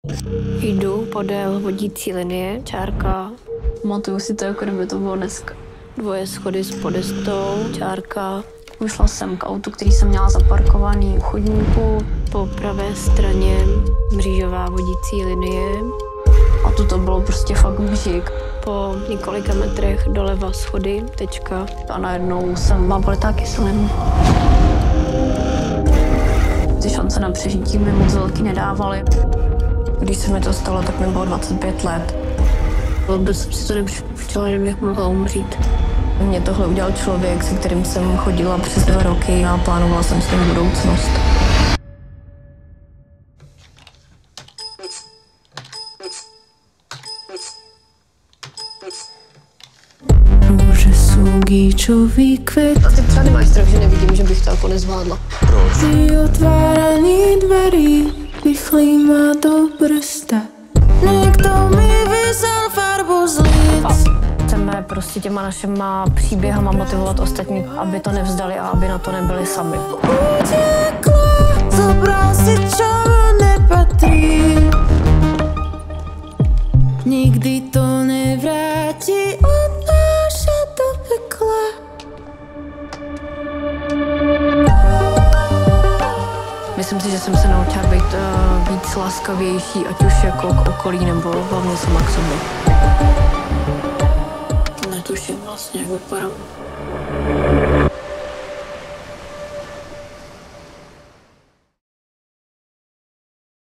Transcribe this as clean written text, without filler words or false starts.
Jdu podél vodící linie, čárka. Pamatuju si to, jako kdyby to bylo dneska. 2 schody s podestou, čárka. Vyšla jsem k autu, který jsem měla zaparkovaný u chodníku. Po pravé straně mřížová vodící linie. A tu to bylo prostě fakt břík. Po několika metrech doleva schody, tečka. A najednou jsem mám politá kyselinu. Ty šance na přežití mi moc velký nedávaly. Když se mi to stalo, tak mi bylo 25 let. Vůbec jsem si to nepřipuštěla, že bych mohla umřít. Mě tohle udělal člověk, se kterým jsem chodila přes 2 roky a plánovala jsem s ním budoucnost. Růže jsou gíčový květ. A ty třeba nemáš strach, že nevidím, že bych to jako nezvládla. Proč? Ty otváraný dverí rychlý má do brsta. Někdo mi vyzal farbu z líc. Chceme prostě těma našima příběhama motivovat ostatní, aby to nevzdali a aby na to nebyli sami. Utěkla, zabral si, čo nepatří. Nikdy to nevrátí, odnáša do pekla. Myslím si, že jsem se naučila být víc laskavější, ať už jako k okolí, nebo hlavně sama k sobě. Netuším vlastně, jak vypadám.